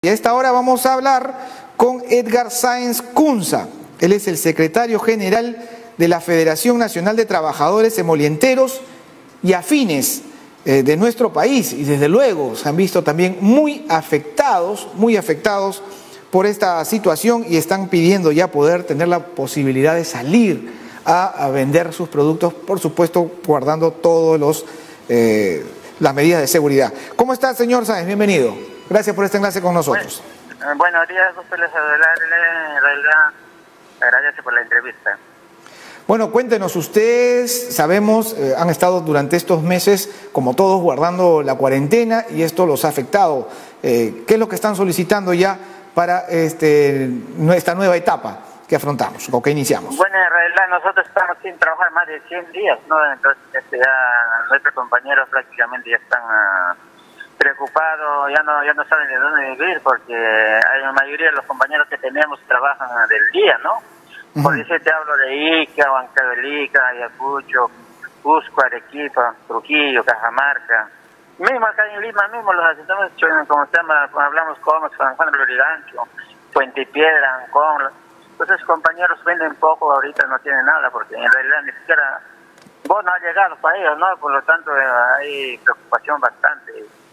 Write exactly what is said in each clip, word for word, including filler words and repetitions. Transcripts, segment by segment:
Y a esta hora vamos a hablar con Edgar Sáenz Kunza. Él es el secretario general de la Federación Nacional de Trabajadores Emolienteros y Afines eh, de nuestro país. Y desde luego se han visto también muy afectados, muy afectados por esta situación y están pidiendo ya poder tener la posibilidad de salir a, a vender sus productos, por supuesto guardando todos los eh, las medidas de seguridad. ¿Cómo está, señor Sáenz? Bienvenido. Gracias por este enlace con nosotros. Bueno, buenos días, gusto les saludarle, en realidad, agradezco por la entrevista. Bueno, cuéntenos, ustedes, sabemos, eh, han estado durante estos meses, como todos, guardando la cuarentena y esto los ha afectado. Eh, ¿Qué es lo que están solicitando ya para este, esta nueva etapa que afrontamos o que iniciamos? Bueno, en realidad nosotros estamos sin trabajar más de cien días, ¿no? Entonces este, ya nuestros compañeros prácticamente ya están uh, preocupados, ya no ya no saben de dónde vivir, porque hay la mayoría de los compañeros que tenemos trabajan uh, del día, ¿no? Uh-huh. Por eso te hablo de Ica, Huancavelica, Ayacucho, Cusco, Arequipa, Trujillo, Cajamarca. Mismo acá en Lima mismo los asistentes, como se llama, como hablamos con San Juan de Lurigancho, Puente Piedra, Ancón. Entonces compañeros venden poco, ahorita no tienen nada, porque en realidad ni siquiera vos no has llegado para ellos, ¿no? Por lo tanto hay preocupación bastante.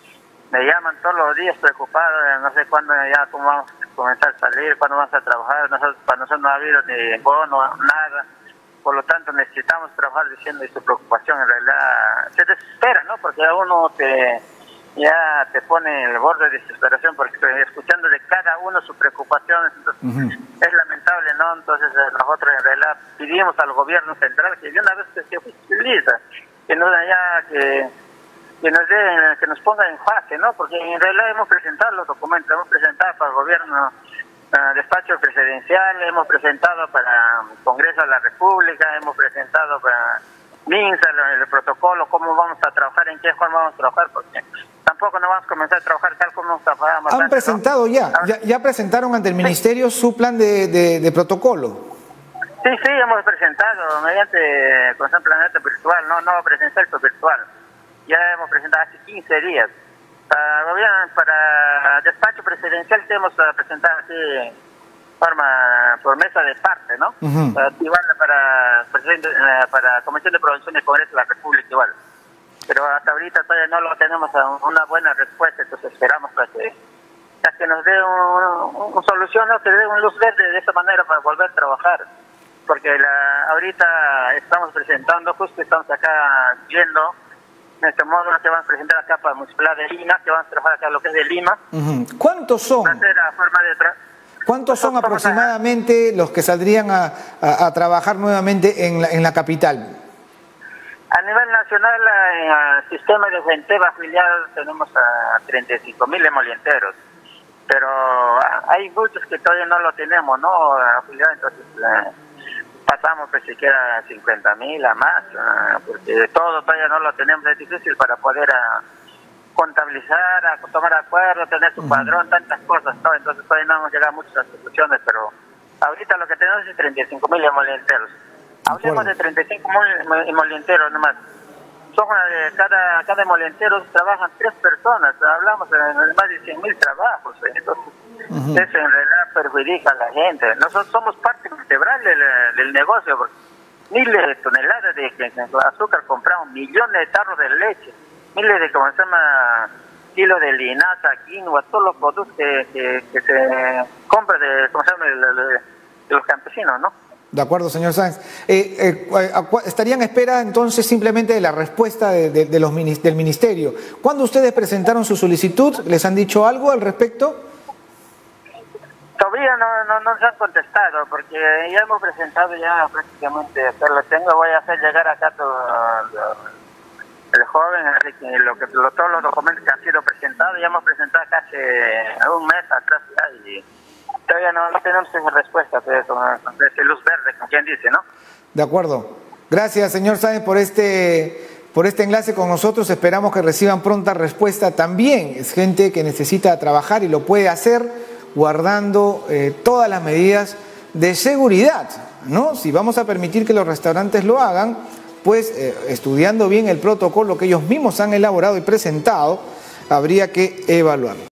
Me llaman todos los días preocupados, no sé cuándo ya cómo vamos a comenzar a salir, cuándo vamos a trabajar. Nosotros, para nosotros no ha habido ni bono, nada. Por lo tanto necesitamos trabajar diciendo su preocupación. En realidad se desespera, ¿no? Porque a uno te, ya te pone en el borde de desesperación, porque escuchando de cada uno sus preocupaciones, entonces, uh-huh. es lamentable, ¿no? Entonces nosotros en realidad pedimos al gobierno central que de una vez que se utiliza, que nos ya que, que nos dé, que nos ponga en fase, ¿no? Porque en realidad hemos presentado los documentos, hemos presentado para el gobierno, uh, despacho presidencial, hemos presentado para el Congreso de la República, hemos presentado para MINSA, el, el protocolo, cómo vamos a trabajar, en qué forma vamos a trabajar, porque tampoco no vamos a comenzar a trabajar tal como nos trabajamos. ¿Han presentado, ¿no? ya, ya? ¿Ya presentaron ante el Ministerio sí. su plan de, de, de protocolo? Sí, sí, hemos presentado mediante con un planeta virtual, no, no presencial, pero virtual. Ya hemos presentado hace quince días. Para gobierno, para despacho presidencial hemos presentado así forma por mesa de parte, ¿no? Uh-huh. Para activarla para, para Comisión de Producción del Congreso de la República igual. Pero hasta ahorita todavía no lo tenemos una buena respuesta, entonces esperamos para que, para que nos dé una un solución, ¿no? Que dé un luz verde de esta manera para volver a trabajar. Porque la, ahorita estamos presentando, justo estamos acá viendo este módulo que vamos a presentar acá para Municipalidad de Lima, que vamos a trabajar acá lo que es de Lima. Uh-huh. ¿Cuántos son? Va a ser a forma de tra ¿Cuántos son aproximadamente los que saldrían a, a, a trabajar nuevamente en la, en la capital? A nivel nacional, en el sistema de Genteva afiliados tenemos a treinta y cinco mil emolienteros, pero hay muchos que todavía no lo tenemos, ¿no? Afiliados, entonces eh, pasamos pues siquiera a cincuenta mil a más, eh, porque todo todavía no lo tenemos, es difícil para poder a, contabilizar, a tomar acuerdo, tener su padrón, tantas cosas, ¿no? Entonces todavía no hemos llegado a muchas soluciones, pero ahorita lo que tenemos es treinta y cinco mil emolienteros. Hablemos de treinta y cinco mil emolienteros nomás. Son de cada, cada emolientero trabajan tres personas, hablamos de más de cien mil trabajos, entonces uh-huh. eso en realidad perjudica a la gente. Nosotros somos parte integral del, del negocio, porque miles de toneladas de, de, de azúcar compramos, millones de tarros de leche, miles de, ¿cómo se llama?, kilos de linaza, quinoa, todos los productos que, que, que se compran de, ¿cómo se llama?, de, de, de los campesinos, ¿no? De acuerdo, señor Sáenz. Eh, eh, ¿Estarían a espera entonces simplemente de la respuesta de, de, de los, del Ministerio? ¿Cuándo ustedes presentaron su solicitud? ¿Les han dicho algo al respecto? Todavía no, no, no nos han contestado, porque ya hemos presentado ya prácticamente, pero lo tengo, voy a hacer llegar acá todo lo, el joven, así que, lo que lo, todos los documentos que han sido presentados, ya hemos presentado casi un mes atrás ya, y todavía no, no tenemos esa respuesta, pero con, con ese luz verde, como quien dice, ¿no? De acuerdo. Gracias, señor Sáenz, por este, por este enlace con nosotros. Esperamos que reciban pronta respuesta también. Es gente que necesita trabajar y lo puede hacer guardando eh, todas las medidas de seguridad, ¿no? Si vamos a permitir que los restaurantes lo hagan, pues eh, estudiando bien el protocolo que ellos mismos han elaborado y presentado, habría que evaluarlo.